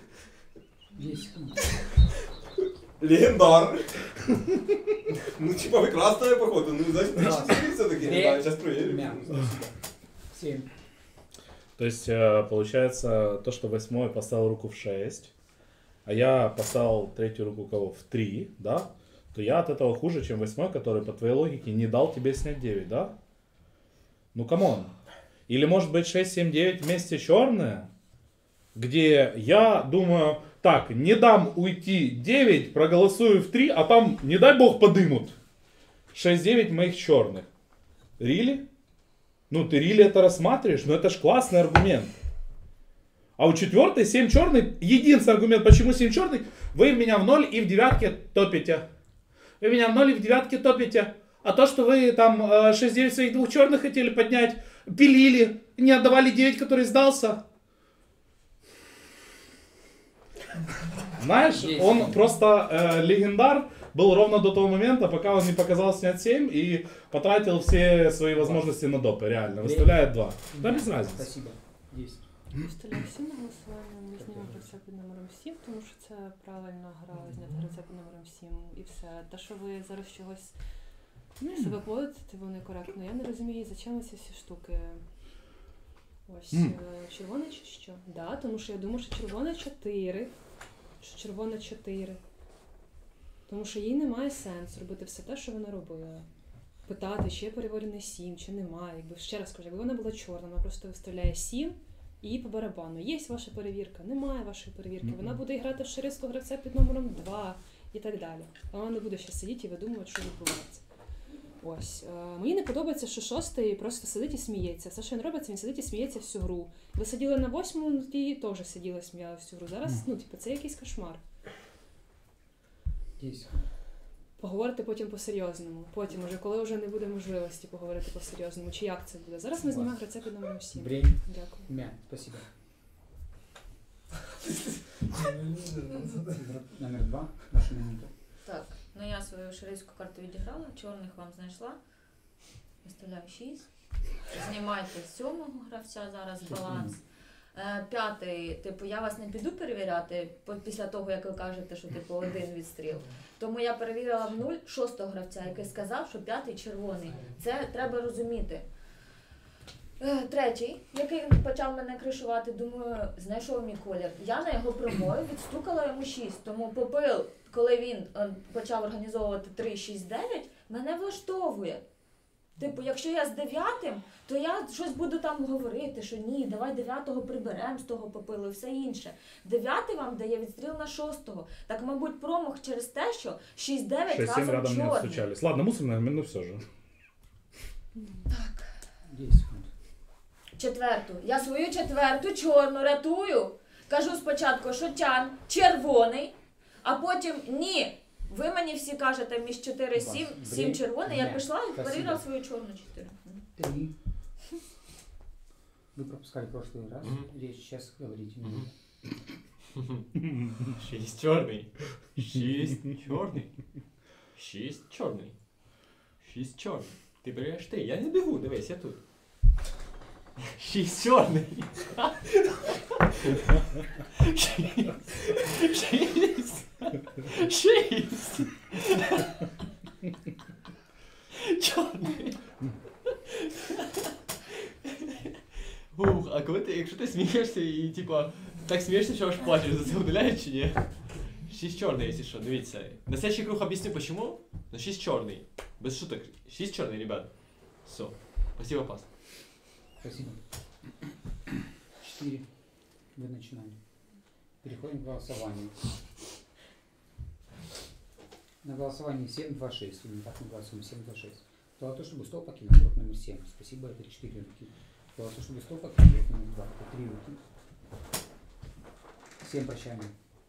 Легендар. Ну, типа, вы красная, походу. Ну, значит, три четыре все-таки. Да, сейчас проверим. семь. То есть, получается, то, что восьмой поставил руку в шесть, а я поставил третью руку кого? В три, да? То я от этого хуже, чем восьмой, который, по твоей логике, не дал тебе снять девять, да? Ну, камон. Или, может быть, шесть, семь, девять вместе черные, где я думаю, так, не дам уйти девять, проголосую в три, а там, не дай бог, подымут. шесть, девять моих черных. Рили? Ну, ты рили это рассматриваешь? Ну, это ж классный аргумент. А у четвертой семь черный, единственный аргумент, почему семь черный, вы меня в ноль и в девятке топите. Вы меня в ноль и в девятке топите. А то, что вы там шесть девять своих двух черных хотели поднять, пилили, не отдавали девять, который сдался. Знаешь, он просто э, легендар был ровно до того момента, пока он не показал снять семь и потратил все свои возможности на допы, реально. Выставляет два. Да, без разницы. Спасибо. Есть. Виставляю всі на голосування, ми знімемо гравця під номером сім, тому що це правильна гра, зняти гравця під номером сім і все. Те, що ви зараз чогось mm. себе поводите, воно некоректно. Я не розумію, зачем ці всі штуки. Ось, mm. червоне чи що? Да, тому що я думаю, що червоне чотири. Що червоне чотири. Тому що їй немає сенсу робити все те, що вона робила. Питати, чи є переворений сім, чи немає. Якби, ще раз кажу, якби вона була чорна, вона просто виставляє сім, і по барабану. Є ваша перевірка, немає вашої перевірки. Mm-hmm. Вона буде грати в шерифського гравця під номером два і так далі. А вона не буде ще сидіти і видумувати, що відбувається. Ось. Е, мені не подобається, що шостий просто сидить і сміється. Все, що він робить, він сидить і сміється всю гру. Ви сиділи на восьмому, і теж сиділи і сміяли всю гру. Зараз, mm-hmm. ну, типу, це якийсь кошмар. Есть. Поговорити потім по-серйозному. Потім, уже, коли вже не буде можливості поговорити по-серйозному. Чи як це буде? Зараз ми знімаємо гравця під номером сім. Время. Дякую. Мя. Спасибо. Номер два. Ваша минута. Так, ну я свою шерифську карту відіграла, чорних вам знайшла. Виставляю шість. Знімайте сьомого гравця, зараз баланс. П'ятий, типу, я вас не піду перевіряти після того, як ви кажете, що типу один відстріл. Тому я перевірила в нуль шостого гравця, який сказав, що п'ятий червоний. Це треба розуміти. Е, Третій, який почав мене кришувати, думаю, знайшов мій колір. Я на його промові відстукала йому шість, тому попил, коли він е, почав організовувати три, шість, дев'ять, мене влаштовує. Типу, якщо я з дев'ятим, то я щось буду там говорити, що ні, давай дев'ятого приберемо з того попилу і все інше. Дев'ятий вам дає відстріл на шостого. Так, мабуть, промах через те, що шість дев'ять разом рядом не чорний. отстучались. Ладно, мусорная, ну все же. Так. десять секунд. Четверту. Я свою четверту чорну рятую. Кажу спочатку, що Чан червоний, а потім ні. Ви мені всі кажете між чотири сім, сім червоний, я пішла і перевірила свою чорну чотири. Три. Вы пропускали прошлый раз. Mm-hmm. Речь сейчас говорите. Mm-hmm. Шість чорний. Шість чорний. Шість чорний. Шість чорний. Ти береш ти. Я не бігу, дивись, я тут. Шість чорний. Шість. Шість. Чорний. Ух, а коли ти, якщо ти смієшся і типа так смієшся, що аж плачеш, за це удаляють чи ні? Шість чорний, якщо що, дивіться. На следующий круг объясню почему, но шість чорний. Без шуток. Шість чорний, ребят. Все. Спасибо, пас. Спасибо. Четыре. Вы начинали. Переходим к голосованию. На голосовании семь два шесть. Именно так мы голосуем. семь два шесть. Кто за то, чтобы стол покинул, урок номер семь. Спасибо, это четыре руки. Кто за то, чтобы стол покинул, урок номер два. Это три руки. Всем прощаем.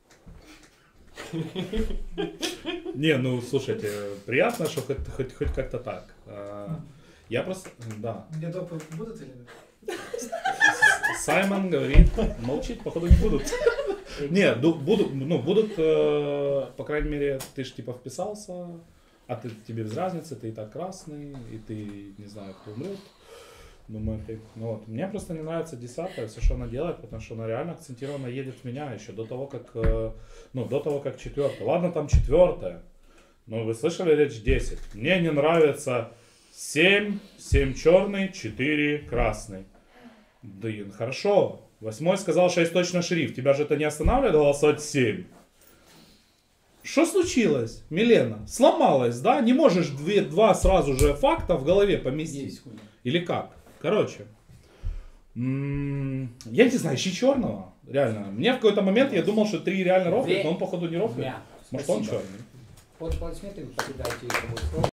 Не, ну слушайте, приятно, что хоть, хоть, хоть как-то так. Я просто, да. Мне допы будут или нет? Саймон говорит, молчить, походу, не будут. Не, будут, ну, будут, э, по крайней мере, ты ж типа вписался, а ты, тебе без разницы, ты и так красный, и ты не знаю, кто умрет. Думаю, ты, ну вот. Мне просто не нравится десятая, все, что она делает, потому что она реально акцентированно едет в меня еще до того, как, э, ну, до того, как четвертая. Ладно, там четвертая, но вы слышали речь десять. Мне не нравится семь, семь черный, четыре красный. Блин, хорошо. Восьмой сказал шесть точно шериф. Тебя же это не останавливает голосовать семь? Что случилось, Милена? Сломалась, да? Не можешь две, два сразу же факта в голове поместить? Или как? Короче. М-м- я не знаю, ищи черного. Реально. Мне в какой-то момент я думал, что три реально рофлит, но он походу не рофлит. Может он черный? Под аплодисменты вы покидаете его.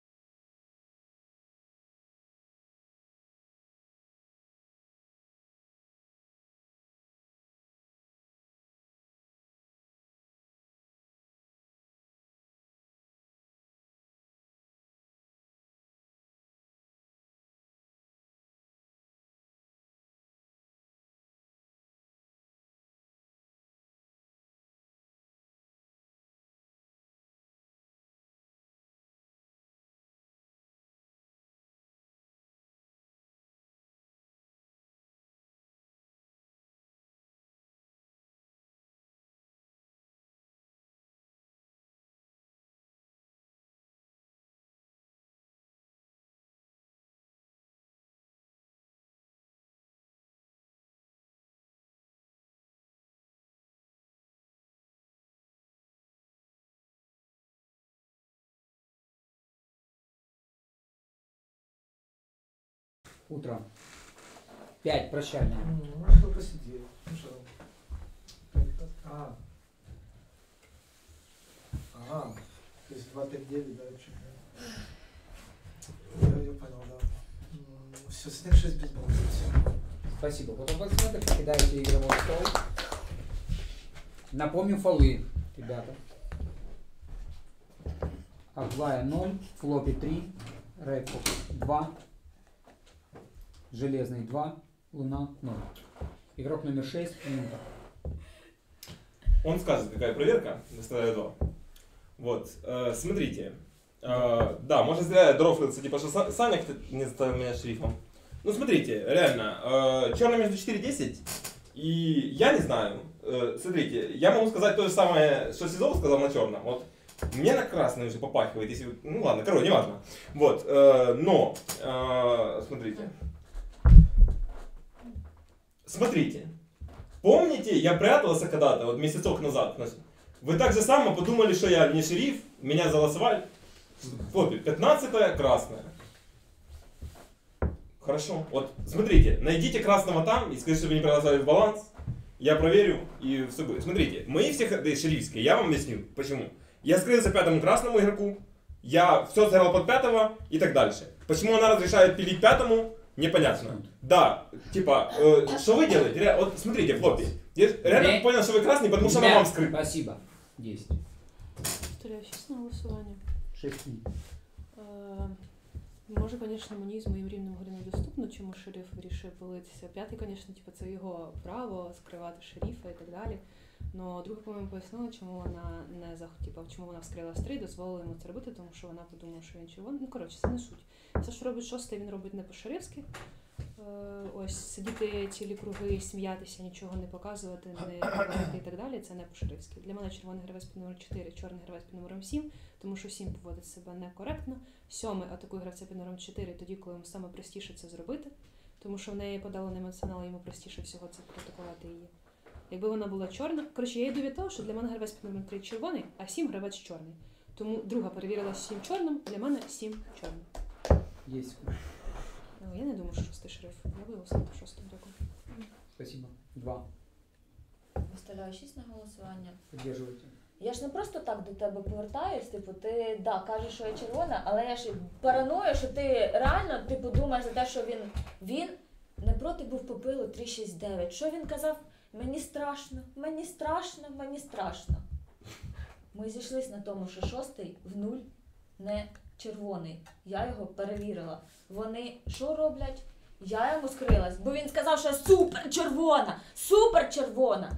Утро. Пять, прощальное. Ну, что посидели. Ну что? А. Ага. То есть два пять девять, да, вообще. Я, я понял, да. Все, снег шесть без баллов. Спасибо. Под аплодисменты покидаете игровой стол. Напомню фолы, ребята. Аглая ноль, Флопи три, Рэдфок два, Железный два, Луна ноль. Игрок номер шесть, минута. Он скажет, какая проверка, доставляю два. Вот, э, смотрите. Э, да, может зря дрофлиться, типа, что Саня не заставил меня шрифтом. Ну, смотрите, реально, э, черный между четыре десять, и я не знаю. Э, смотрите, я могу сказать то же самое, что Сизов сказал на черном. Вот, мне на красный уже попахивает, если... Ну ладно, короче, неважно. Вот, э, но, э, смотрите. смотрите. Помните, я прятался когда-то, вот месяцок назад. Вы так же само подумали, что я не шериф, меня голосовали. Вот, пятнадцатая красная. Хорошо. Вот, смотрите, найдите красного там и скажите, что вы не проголосовали в баланс. Я проверю и все будет. Смотрите, мои все ходы шерифские, я вам объясню, почему. Я скрылся пятому красному игроку, я все сыграл под пятого и так дальше. Почему она разрешает пилить пятому, непонятно. Да, типа, э, что вы делаете? Ре, вот смотрите, в лобби. Я реально Не. понял, что вы красный, потому что она вам скрыта. Спасибо. десять. Повторяю, шість на голосування. шесть. Е, Може, звісно, мені з моїм рівнем гри недоступно, чому шериф вирішує палитися. П'ятий, звісно, типу, це його право скривати шерифа і так далі. Но друга, по-моєму, пояснила, чому вона не захотіла, чому вона вскрила з три, дозволила йому це робити, тому що вона подумала, що він червоний. Ну, коротше, це не суть. Все, що робить шостий, він робить не по-шерифськи. Е, ось, сидіти цілі круги, сміятися, нічого не показувати, не говорити і так далі, це не по-шерифськи. Для мене червоний гравець під номером чотири, чорний гравець під номером сім, тому що сім поводить себе некоректно. Сьомий атакує гравця під номером чотири тоді, коли йому саме простіше це зробити, тому що в неї подало на емоціонал, йому простіше всього це протоколати її. Якби вона була чорна, коротше, я йду від того, що для мене гравець під номером три червоний, а сім гравець чорний. Тому друга перевірила сім чорним, для мене сім чорним. Есть. Ну, я не думаю, що шостий шериф. Я буду голосувати шостим, дякую. Спасибо. Два. Виставляю шість на голосування. Поддерживайте. Я ж не просто так до тебе повертаюсь, типу, ти да, кажеш, що я червона, але я ж параную, що ти реально типу, думаєш за те, що він, він не проти був попилу три шість дев'ять. Що він казав? Мені страшно, мені страшно, мені страшно. Ми зійшлись на тому, що шостий в нуль не червоний. Я його перевірила. Вони що роблять? Я йому скрилась, бо він сказав, що я супер червона, супер червона.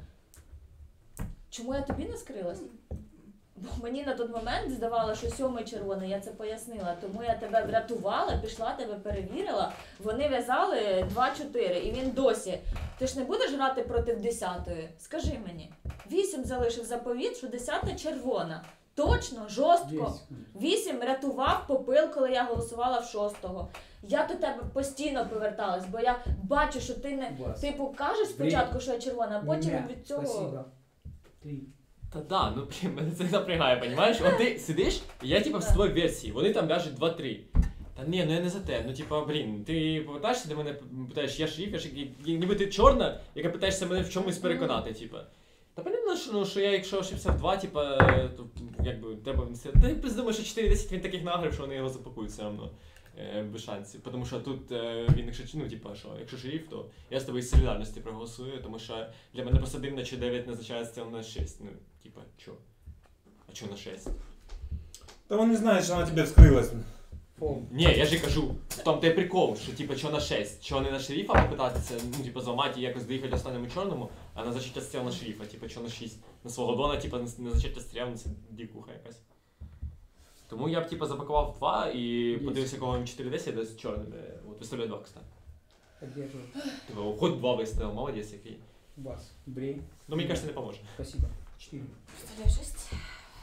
Чому я тобі не скрилась? Бо мені на той момент здавалося, що сьомий червоний, я це пояснила. Тому я тебе врятувала, пішла, тебе перевірила. Вони в'язали два чотири, і він досі. Ти ж не будеш грати проти десятої? Скажи мені. вісім залишив заповіт, що десята червона. Точно, жорстко. вісім рятував попил, коли я голосувала в шостого. Я до тебе постійно поверталась, бо я бачу, що ти не, типу, кажеш спочатку, що я червона, а потім Меня. від цього... Спасибо. Три. Та да, ну блін, мене це напрягає, понімаєш? От ти сидиш, і я типа в твоїй версії, вони там в'яжуть два-три. Та ні, ну я не за те, ну типа, блін, ти повертаєшся до мене, питаєш, я шериф, я шериф, ніби ти чорна, яка питаєшся мене в чомусь переконати, типа. Та понятно, що, ну, що я якщо ошибся в два, типа, то якби треба він все. Та я думаю, що чотири десять він таких нагрив, що вони його запакують все одно. Е, без шансів. Тому що тут е, він, якщо, ну, типа, що, якщо шериф, то я з тобою з солідарності проголосую, тому що для мене просто дивно, чи дев'ять не означає стріл на шість. Ну, типа, чо? А чо на шість? Та він не знає, що вона тебе вскрилась. Ні, я ж і кажу, в тому той прикол, що типа, що на шість, що не на шерифа попитатися, ну, типа, зламати і якось доїхати останньому чорному, а на зачаття стріл на шерифа, типа, що на шість. На свого дона, типа, на зачаття стріл, ну, це дікуха якась. Тому я б, типа, запакував два і подивився, кого він чотири десять, десь чорними. От, виставляю два, кстати. Поддерживаю. Типа, хоч два виставив, молодець який. Вас. Брей. Ну, мені кажется, не поможе. Спасибо. Четыре. Виставляю шесть.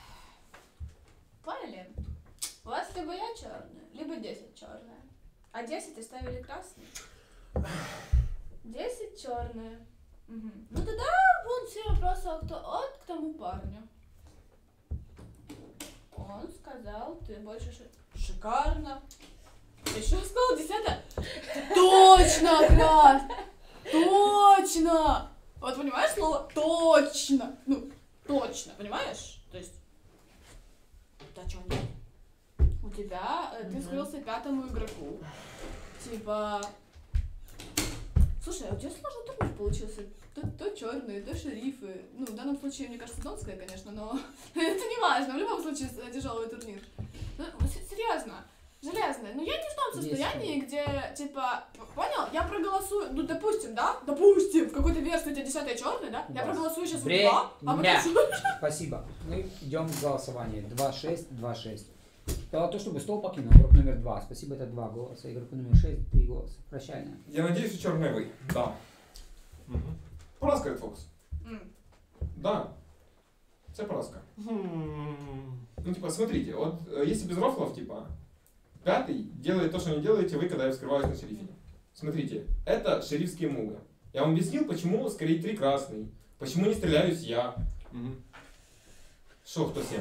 Поняли? У вас либо я черная, либо десять черная. А десять оставили красный. десять черная. Угу. Ну тогда будут все вопросы от, от к тому парню. Он сказал, ты больше ши- шикарно. Еще сказал десятая. Точно, Крас! Точно! Вот понимаешь слово точно? Ну, точно, понимаешь? То есть, да чё нет? У тебя, э, ты скрылся пятому игроку. Типа... Слушай, а у тебя сложный турнир получился. То, то черные, то шерифы. Ну, в данном случае, мне кажется, донская, конечно, но это не важно. В любом случае, тяжелый турнир. Ну, серьезно. Железная. Ну, я не в том состоянии, где, типа, понял? Я проголосую, ну, допустим, да? Допустим, в какой-то версии у тебя десятая черная, да? Я проголосую сейчас в два, а потом... Спасибо. Мы идем к голосованию. два шесть, два шесть. Было то, чтобы стол покинул игрок номер два. Спасибо, это два голоса. Игрок номер шесть, три голоса. Прощальная. Я надеюсь, что черный вы. Да. Угу. Поразка, Red Fox. Mm. Да. Це поразка. Ну, типа, смотрите, вот если без рофлов, типа, пятый делает то, что не делаете вы, когда я вскрываюсь на шерифе. Смотрите, это шерифские мувы. Я вам объяснил, почему скорее три красный. Почему не стреляюсь я. Мгм. Что, кто семь?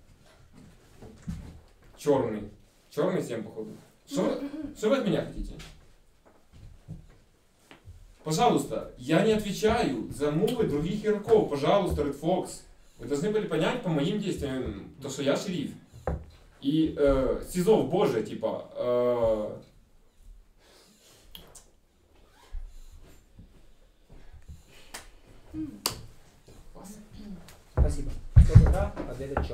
Черный. Черный семь, походу. Что вы, что вы от меня хотите? Пожалуйста, я не отвечаю за мувы других игроков. Пожалуйста, Red Fox. Вы должны были понять по моим действиям, то, что я шериф. И э, Сизов, боже, типа... Э, Спасибо. Стоп, игра, победа черная.